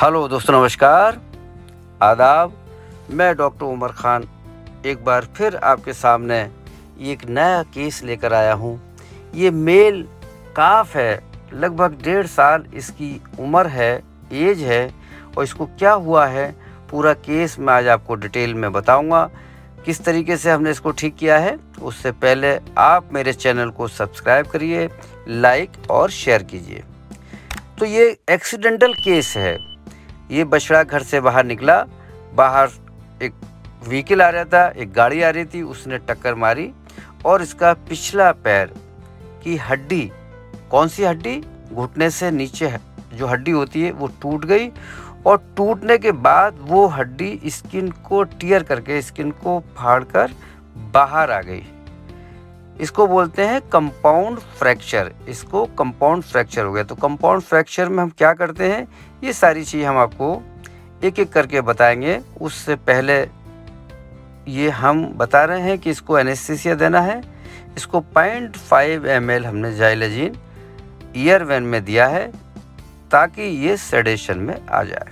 Hello दोस्तों, नमस्कार, आदाब। मैं डॉक्टर उमर खान एक बार फिर आपके सामने एक नया केस लेकर आया हूँ। ये मेल काफ है, लगभग 1.5 साल इसकी उम्र है, एज है, और इसको क्या हुआ है पूरा केस मैं आज आपको डिटेल में बताऊंगा। किस तरीके से हमने इसको ठीक किया है, उससे पहले आप मेरे चैनल को सब्सक्राइब करिए, लाइक और शेयर कीजिए। तो ये एक्सीडेंटल केस है। ये बछड़ा घर से बाहर निकला, बाहर एक व्हीकल आ रहा था, एक गाड़ी आ रही थी, उसने टक्कर मारी और इसका पिछला पैर की हड्डी, कौन सी हड्डी, घुटने से नीचे जो हड्डी होती है वो टूट गई, और टूटने के बाद वो हड्डी स्किन को टियर करके, स्किन को फाड़कर बाहर आ गई। इसको बोलते हैं कंपाउंड फ्रैक्चर। इसको कंपाउंड फ्रैक्चर हो गया। तो कंपाउंड फ्रैक्चर में हम क्या करते हैं, ये सारी चीज़ हम आपको एक एक करके बताएंगे। उससे पहले ये हम बता रहे हैं कि इसको एनेस्थीसिया देना है। इसको 0.5 ml हमने जाइलेजिन ईयर वेन में दिया है ताकि ये सेडेशन में आ जाए।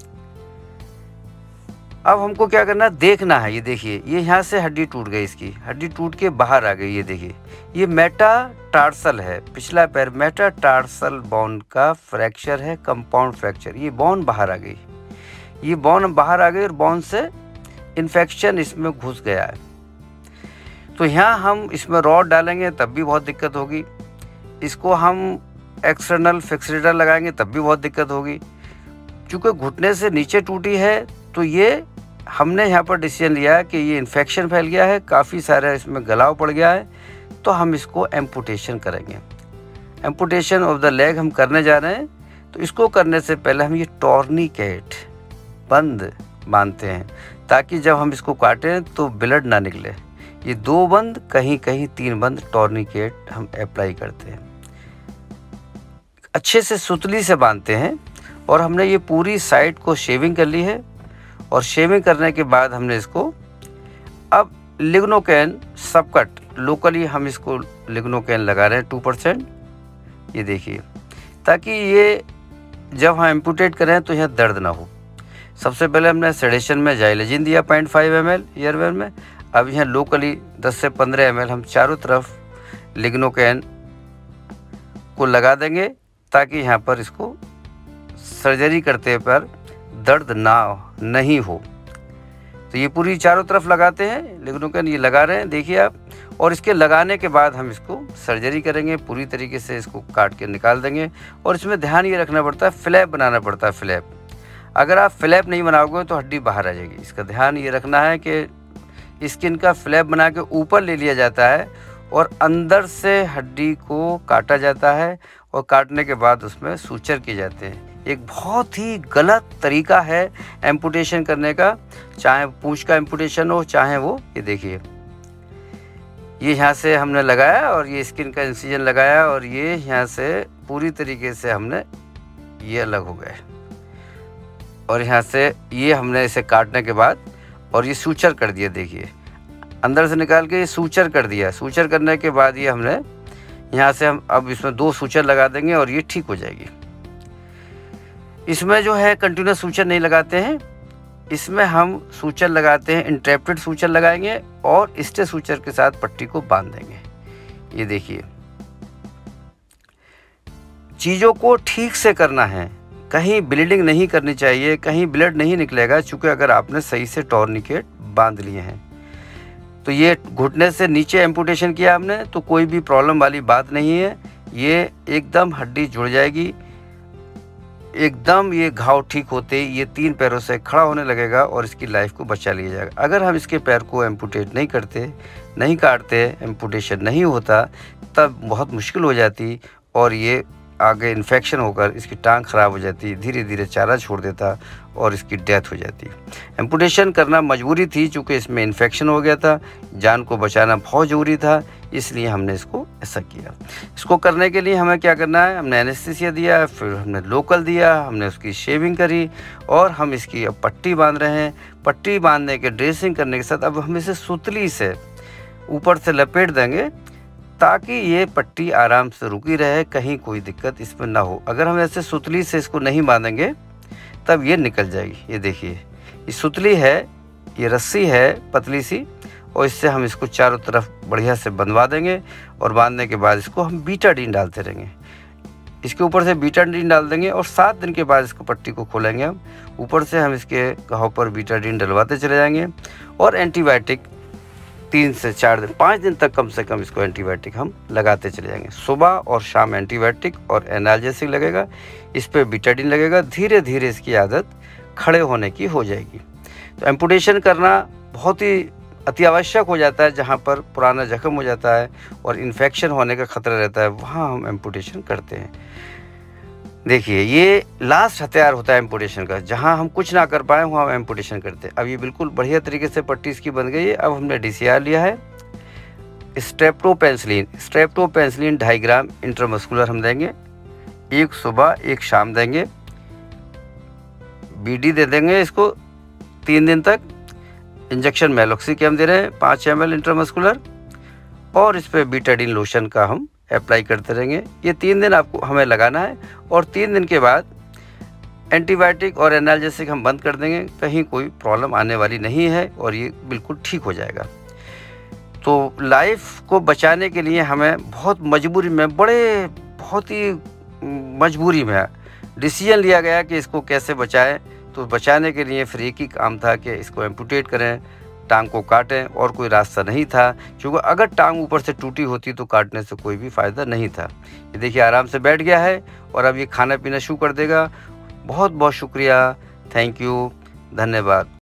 अब हमको क्या करना है, देखना है। ये देखिए, ये यहाँ से हड्डी टूट गई, इसकी हड्डी टूट के बाहर आ गई। ये देखिए, ये मेटाटार्सल है, पिछला पैर मेटाटार्सल बोन का फ्रैक्चर है, कंपाउंड फ्रैक्चर। ये बोन बाहर आ गई, ये बोन बाहर आ गई और बोन से इन्फेक्शन इसमें घुस गया है। तो यहाँ हम इसमें रॉड डालेंगे तब भी बहुत दिक्कत होगी, इसको हम एक्सटर्नल फिक्सेटर लगाएंगे तब भी बहुत दिक्कत होगी। चूँकि घुटने से नीचे टूटी है तो ये हमने यहाँ पर डिसीजन लिया है कि ये इन्फेक्शन फैल गया है, काफ़ी सारा इसमें गलाव पड़ गया है, तो हम इसको एम्पुटेशन करेंगे। एम्पुटेशन ऑफ द लेग हम करने जा रहे हैं। तो इसको करने से पहले हम ये टॉर्निकेट बंद बांधते हैं ताकि जब हम इसको काटें तो ब्लड ना निकले। ये 2 बंद, कहीं कहीं 3 बंद टॉर्निकेट हम अप्लाई करते हैं। अच्छे से सुतली से बांधते हैं। और हमने ये पूरी साइड को शेविंग कर ली है, और शेविंग करने के बाद हमने इसको अब लिग्नोकेन सबकट, लोकली हम इसको लिग्नोकेन लगा रहे हैं 2%। ये देखिए, ताकि ये जब हम एम्पुटेट करें तो यहाँ दर्द ना हो। सबसे पहले हमने सेडेशन में जाइलेजिन दिया 0.5 ml ईयरवेन में। अब यहाँ लोकली 10 से 15 ml हम चारों तरफ लिग्नोकेन को लगा देंगे ताकि यहाँ पर इसको सर्जरी करते पर दर्द नहीं हो। तो ये पूरी चारों तरफ लगाते हैं लिग्नोकेन, ये लगा रहे हैं, देखिए आप। और इसके लगाने के बाद हम इसको सर्जरी करेंगे, पूरी तरीके से इसको काट के निकाल देंगे। और इसमें ध्यान ये रखना पड़ता है, फ्लैप बनाना पड़ता है। फ्लैप अगर आप फ्लैप नहीं बनाओगे तो हड्डी बाहर आ जाएगी। इसका ध्यान ये रखना है कि स्किन का फ्लैप बना के ऊपर ले लिया जाता है और अंदर से हड्डी को काटा जाता है, और काटने के बाद उसमें सूचर किए जाते हैं। एक बहुत ही गलत तरीका है एम्पुटेशन करने का, चाहे पूंछ का एम्पुटेशन हो, चाहे वो, ये देखिए, ये यहाँ से हमने लगाया और ये स्किन का इंसिजन लगाया, और ये यहाँ से पूरी तरीके से हमने ये अलग हो गए, और यहाँ से ये हमने इसे काटने के बाद और ये सूचर कर दिया। देखिए, अंदर से निकाल के ये सूचर कर दिया। सूचर करने के बाद ये हमने यहाँ से हम अब इसमें 2 सूचर लगा देंगे और ये ठीक हो जाएगी। इसमें जो है कंटिन्यूस सूचर नहीं लगाते हैं, इसमें हम सूचर लगाते हैं, इंटरप्टेड सूचर लगाएंगे और स्टे सूचर के साथ पट्टी को बांध देंगे। ये देखिए, चीज़ों को ठीक से करना है, कहीं ब्लीडिंग नहीं करनी चाहिए, कहीं ब्लड नहीं निकलेगा, चूँकि अगर आपने सही से टॉर्निकेट बांध लिए हैं। तो ये घुटने से नीचे एम्पुटेशन किया आपने तो कोई भी प्रॉब्लम वाली बात नहीं है। ये एकदम हड्डी जुड़ जाएगी, एकदम ये घाव ठीक होते ही ये 3 पैरों से खड़ा होने लगेगा और इसकी लाइफ को बचा लिया जाएगा। अगर हम इसके पैर को एम्पुटेट नहीं करते, नहीं काटते, एम्पुटेशन नहीं होता, तब बहुत मुश्किल हो जाती और ये आगे इन्फेक्शन होकर इसकी टांग ख़राब हो जाती, धीरे धीरे चारा छोड़ देता और इसकी डेथ हो जाती। एम्पुटेशन करना मजबूरी थी, चूँकि इसमें इन्फेक्शन हो गया था, जान को बचाना बहुत ज़रूरी था, इसलिए हमने इसको ऐसा किया। इसको करने के लिए हमें क्या करना है, हमने एनेस्थीसिया दिया, फिर हमने लोकल दिया, हमने उसकी शेविंग करी और हम इसकी अब पट्टी बांध रहे हैं। पट्टी बांधने के ड्रेसिंग करने के साथ अब हम इसे सुतली से ऊपर से लपेट देंगे ताकि ये पट्टी आराम से रुकी रहे, कहीं कोई दिक्कत इसमें ना हो। अगर हम ऐसे सुतली से इसको नहीं बांधेंगे तब ये निकल जाएगी। ये देखिए, ये सुतली है, ये रस्सी है पतली सी, और इससे हम इसको चारों तरफ बढ़िया से बंधवा देंगे। और बांधने के बाद इसको हम बीटाडीन डालते रहेंगे। इसके ऊपर से बीटाडीन डाल देंगे और 7 दिन के बाद इसको पट्टी को खोलेंगे हम। ऊपर से हम इसके घाव पर बीटाडीन डलवाते चले जाएंगे। और एंटीबायोटिक 3 से 4 दिन, 5 दिन तक कम से कम इसको एंटीबायोटिक हम लगाते चले जाएंगे। सुबह और शाम एंटीबायोटिक और एनाल्जेसिक लगेगा, इस पर बीटाडीन लगेगा। धीरे धीरे इसकी आदत खड़े होने की हो जाएगी। तो एम्पुटेशन करना बहुत ही अति आवश्यक हो जाता है। जहाँ पर पुराना जख्म हो जाता है और इन्फेक्शन होने का खतरा रहता है, वहाँ हम एम्पुटेशन करते हैं। देखिए, ये लास्ट हथियार होता है एम्पुटेशन का। जहाँ हम कुछ ना कर पाए वहाँ हम एम्पुटेशन करते हैं। अब ये बिल्कुल बढ़िया तरीके से पट्टी इसकी बन गई है। अब हमने DCR लिया है। स्ट्रेप्टोपेनिसिलिन 2.5 ग्राम इंट्रामस्कुलर हम देंगे, एक सुबह एक शाम देंगे। BD दे देंगे इसको 3 दिन तक। इंजेक्शन मेलोक्सिकैम दे रहे हैं 5 ml इंट्रामस्कुलर, और इस पर बीटाडीन लोशन का हम अप्लाई करते रहेंगे। ये 3 दिन आपको हमें लगाना है, और 3 दिन के बाद एंटीबायोटिक और एनाल्जेसिक हम बंद कर देंगे। कहीं कोई प्रॉब्लम आने वाली नहीं है और ये बिल्कुल ठीक हो जाएगा। तो लाइफ को बचाने के लिए हमें बहुत मजबूरी में, बहुत ही मजबूरी में डिसीजन लिया गया कि इसको कैसे बचाएं। तो बचाने के लिए फिर एक ही काम था कि इसको एम्पुटेट करें, टांग को काटें, और कोई रास्ता नहीं था। क्योंकि अगर टांग ऊपर से टूटी होती तो काटने से कोई भी फ़ायदा नहीं था। ये देखिए, आराम से बैठ गया है और अब ये खाना पीना शुरू कर देगा। बहुत बहुत शुक्रिया, थैंक यू, धन्यवाद।